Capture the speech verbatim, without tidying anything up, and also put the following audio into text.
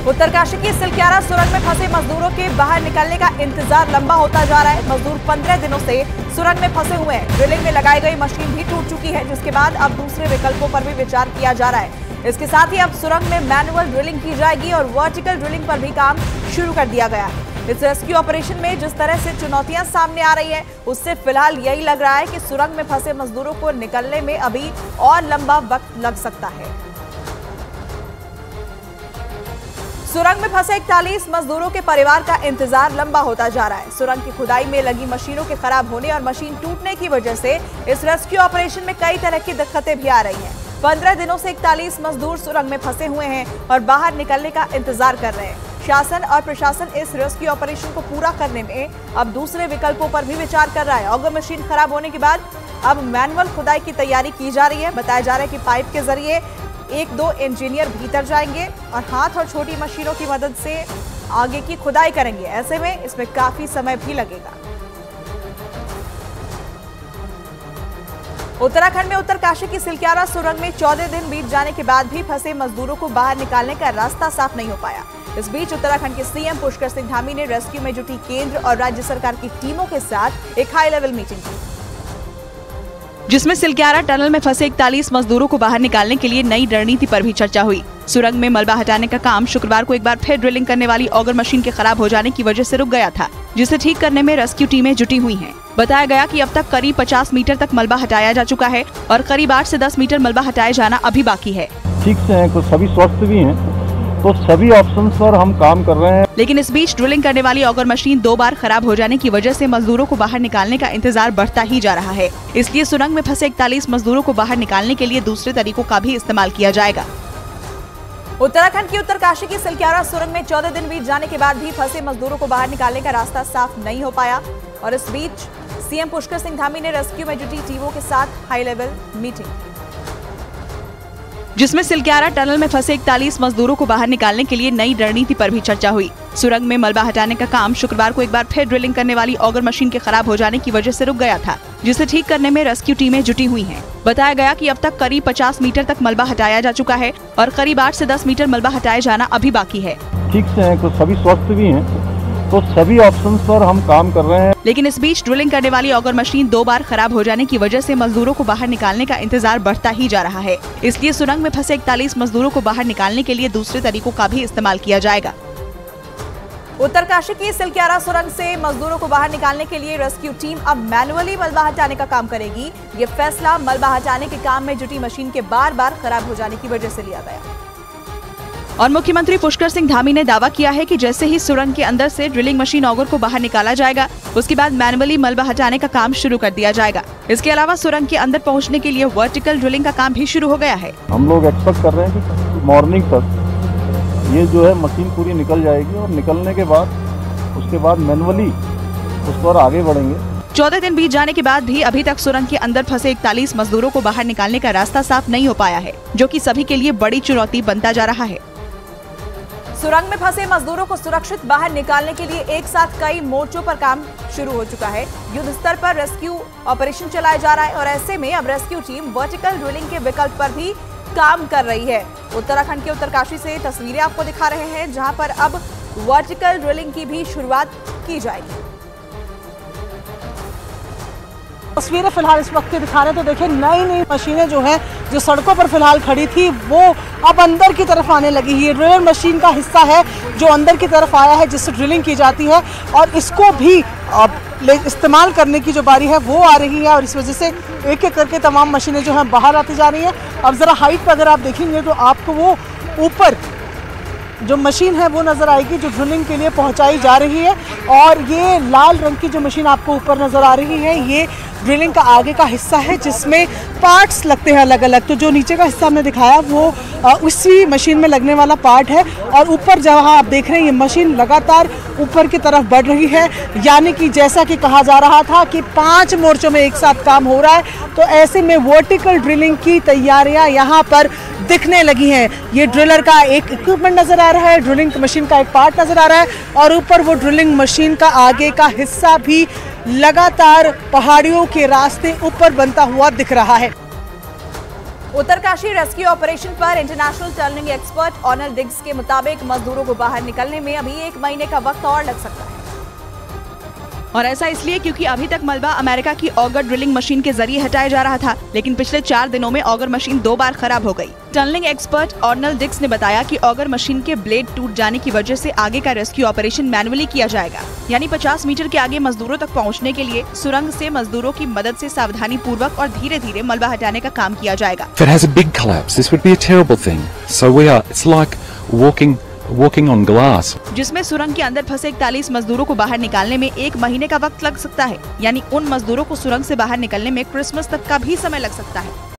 उत्तरकाशी की सिलक्यारा सुरंग में फंसे मजदूरों के बाहर निकलने का इंतजार लंबा होता जा रहा है। मजदूर पंद्रह दिनों से सुरंग में फंसे हुए हैं। ड्रिलिंग में लगाई गई मशीन भी टूट चुकी है, जिसके बाद अब दूसरे विकल्पों पर भी विचार किया जा रहा है। इसके साथ ही अब सुरंग में मैनुअल ड्रिलिंग की जाएगी और वर्टिकल ड्रिलिंग पर भी काम शुरू कर दिया गया है। इस रेस्क्यू ऑपरेशन में जिस तरह से चुनौतियां सामने आ रही है, उससे फिलहाल यही लग रहा है कि सुरंग में फंसे मजदूरों को निकलने में अभी और लंबा वक्त लग सकता है। सुरंग में फंसे इकतालीस मजदूरों के परिवार का इंतजार लंबा होता जा रहा है। सुरंग की खुदाई में लगी मशीनों के खराब होने और मशीन टूटने की वजह से इस रेस्क्यू ऑपरेशन में कई तरह की दिक्कतें भी आ रही हैं। पंद्रह दिनों से इकतालीस मजदूर सुरंग में फंसे हुए हैं और बाहर निकलने का इंतजार कर रहे हैं। शासन और प्रशासन इस रेस्क्यू ऑपरेशन को पूरा करने में अब दूसरे विकल्पों पर भी विचार कर रहा है। ऑगर मशीन खराब होने के बाद अब मैनुअल खुदाई की तैयारी की जा रही है। बताया जा रहा है कि पाइप के जरिए एक दो इंजीनियर भीतर जाएंगे और हाथ और छोटी मशीनों की मदद से आगे की खुदाई करेंगे। ऐसे में इसमें काफी समय भी लगेगा। उत्तराखंड में उत्तरकाशी की सिलक्यारा सुरंग में चौदह दिन बीत जाने के बाद भी फंसे मजदूरों को बाहर निकालने का रास्ता साफ नहीं हो पाया। इस बीच उत्तराखंड के सीएम पुष्कर सिंह धामी ने रेस्क्यू में जुटी केंद्र और राज्य सरकार की टीमों के साथ एक हाई लेवल मीटिंग की, जिसमें सिलक्यारा टनल में फंसे इकतालीस मजदूरों को बाहर निकालने के लिए नई रणनीति पर भी चर्चा हुई। सुरंग में मलबा हटाने का काम शुक्रवार को एक बार फिर ड्रिलिंग करने वाली ऑगर मशीन के खराब हो जाने की वजह से रुक गया था, जिसे ठीक करने में रेस्क्यू टीमें जुटी हुई हैं। बताया गया कि अब तक करीब पचास मीटर तक मलबा हटाया जा चुका है और करीब आठ से दस मीटर मलबा हटाया जाना अभी बाकी है। ठीक से हैं, कुछ सभी स्वस्थ भी हैं, तो सभी ऑप्शंस पर हम काम कर रहे हैं। लेकिन इस बीच ड्रिलिंग करने वाली ऑगर मशीन दो बार खराब हो जाने की वजह से मजदूरों को बाहर निकालने का इंतजार बढ़ता ही जा रहा है। इसलिए सुरंग में फंसे इकतालीस मजदूरों को बाहर निकालने के लिए दूसरे तरीकों का भी इस्तेमाल किया जाएगा। उत्तराखंड की उत्तरकाशी की सिलक्यारा सुरंग में चौदह दिन बीत जाने के बाद भी फंसे मजदूरों को बाहर निकालने का रास्ता साफ नहीं हो पाया और इस बीच सीएम पुष्कर सिंह धामी ने रेस्क्यू में जुटी टीमों के साथ हाई लेवल मीटिंग, जिसमें सिलक्यारा टनल में फंसे इकतालीस मजदूरों को बाहर निकालने के लिए नई रणनीति पर भी चर्चा हुई। सुरंग में मलबा हटाने का काम शुक्रवार को एक बार फिर ड्रिलिंग करने वाली ऑगर मशीन के खराब हो जाने की वजह से रुक गया था, जिसे ठीक करने में रेस्क्यू टीमें जुटी हुई हैं। बताया गया कि अब तक करीब पचास मीटर तक मलबा हटाया जा चुका है और करीब आठ से दस मीटर मलबा हटाया जाना अभी बाकी है। ठीक से हैं, कुछ सभी स्वस्थ भी हैं, तो सभी ऑप्शंस पर हम काम कर रहे हैं। लेकिन इस बीच ड्रिलिंग करने वाली ऑगर मशीन दो बार खराब हो जाने की वजह से मजदूरों को बाहर निकालने का इंतजार बढ़ता ही जा रहा है। इसलिए सुरंग में फंसे इकतालीस मजदूरों को बाहर निकालने के लिए दूसरे तरीकों का भी इस्तेमाल किया जाएगा। उत्तरकाशी की सिलक्यारा सुरंग से मजदूरों को बाहर निकालने के लिए रेस्क्यू टीम अब मैनुअली मलबा हटाने का काम करेगी। ये फैसला मलबा हटाने के काम में जुटी मशीन के बार बार खराब हो जाने की वजह से लिया गया और मुख्यमंत्री पुष्कर सिंह धामी ने दावा किया है कि जैसे ही सुरंग के अंदर से ड्रिलिंग मशीन ऑगर को बाहर निकाला जाएगा, उसके बाद मैनुअली मलबा हटाने का काम शुरू कर दिया जाएगा। इसके अलावा सुरंग के अंदर पहुंचने के लिए वर्टिकल ड्रिलिंग का काम भी शुरू हो गया है। हम लोग एक्सपेक्ट कर रहे हैं कि मॉर्निंग तक ये जो है मशीन पूरी निकल जाएगी और निकलने के बाद उसके बाद मैनुअली उस पर आगे बढ़ेंगे। चौदह दिन बीत जाने के बाद भी अभी तक सुरंग के अंदर फंसे इकतालीस मजदूरों को बाहर निकालने का रास्ता साफ नहीं हो पाया है, जो कि सभी के लिए बड़ी चुनौती बनता जा रहा है। सुरंग में फंसे मजदूरों को सुरक्षित बाहर निकालने के लिए एक साथ कई मोर्चों पर काम शुरू हो चुका है। युद्ध स्तर पर रेस्क्यू ऑपरेशन चलाया जा रहा है और ऐसे में अब रेस्क्यू टीम वर्टिकल ड्रिलिंग के विकल्प पर भी काम कर रही है। उत्तराखंड के उत्तरकाशी से तस्वीरें आपको दिखा रहे हैं, जहां पर अब वर्टिकल ड्रिलिंग की भी शुरुआत की जाएगी। तस्वीरें फिलहाल इस वक्त दिखा रहे हैं, तो देखिए नई नई मशीनें जो हैं, जो सड़कों पर फिलहाल खड़ी थी, वो अब अंदर की तरफ आने लगी है। ये ड्रिलर मशीन का हिस्सा है जो अंदर की तरफ आया है, जिससे ड्रिलिंग की जाती है और इसको भी अब इस्तेमाल करने की जो बारी है वो आ रही है और इस वजह से एक एक करके तमाम मशीनें जो हैं बाहर आती जा रही हैं। अब ज़रा हाइट पर अगर आप देखेंगे तो आपको वो ऊपर जो मशीन है वो नज़र आएगी, जो ड्रिलिंग के लिए पहुंचाई जा रही है। और ये लाल रंग की जो मशीन आपको ऊपर नज़र आ रही है, ये ड्रिलिंग का आगे का हिस्सा है, जिसमें पार्ट्स लगते हैं अलग अलग। तो जो नीचे का हिस्सा हमने दिखाया वो आ, उसी मशीन में लगने वाला पार्ट है और ऊपर जहाँ आप देख रहे हैं ये मशीन लगातार ऊपर की तरफ बढ़ रही है। यानी कि जैसा कि कहा जा रहा था कि पांच मोर्चों में एक साथ काम हो रहा है, तो ऐसे में वर्टिकल ड्रिलिंग की तैयारियां यहाँ पर दिखने लगी हैं। ये ड्रिलर का एक इक्विपमेंट नज़र आ रहा है, ड्रिलिंग मशीन का एक पार्ट नज़र आ रहा है और ऊपर वो ड्रिलिंग मशीन का आगे का हिस्सा भी लगातार पहाड़ियों के रास्ते ऊपर बनता हुआ दिख रहा है। उत्तरकाशी रेस्क्यू ऑपरेशन पर international tunnelling expert Arnold Dix के मुताबिक मजदूरों को बाहर निकलने में अभी एक महीने का वक्त और लग सकता है। और ऐसा इसलिए क्योंकि अभी तक मलबा अमेरिका की ऑगर ड्रिलिंग मशीन के जरिए हटाया जा रहा था, लेकिन पिछले चार दिनों में ऑगर मशीन दो बार खराब हो गई। टनलिंग एक्सपर्ट ऑर्नल डिग्स ने बताया कि ऑगर मशीन के ब्लेड टूट जाने की वजह से आगे का रेस्क्यू ऑपरेशन मैनुअली किया जाएगा, यानी पचास मीटर के आगे मजदूरों तक पहुंचने के लिए सुरंग से मजदूरों की मदद से सावधानी पूर्वक और धीरे धीरे मलबा हटाने का काम किया जाएगा। If it has a big collapse, this would be a terrible thing. So we are, it's like walking walking on glass. जिसमें सुरंग के अंदर फंसे इकतालीस मजदूरों को बाहर निकालने में एक महीने का वक्त लग सकता है, यानी उन मजदूरों को सुरंग से बाहर निकलने में क्रिसमस तक का भी समय लग सकता है।